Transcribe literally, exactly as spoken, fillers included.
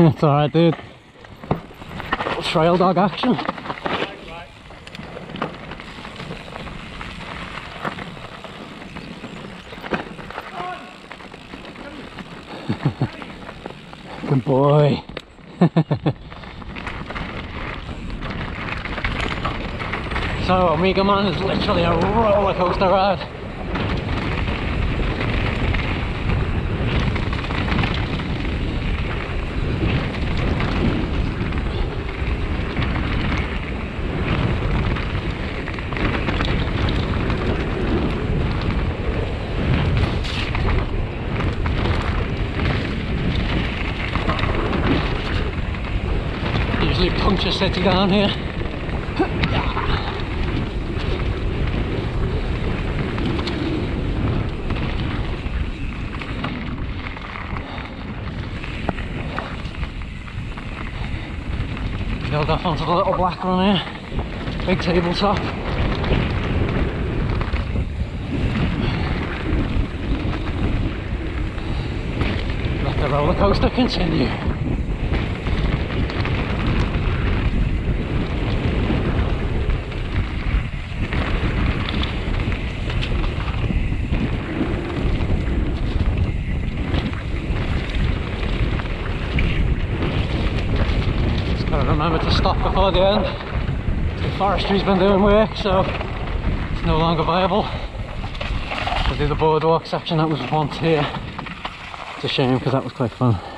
It's alright, dude. Little trail dog action. Good boy. So, Omega Man is literally a roller coaster ride. Usually puncture city down here. Build off onto the little black one here. Big tabletop. Let the roller coaster continue. Remember to stop before the end. The forestry's been doing work, so it's no longer viable. I'll do the boardwalk section that was once here. It's a shame because that was quite fun.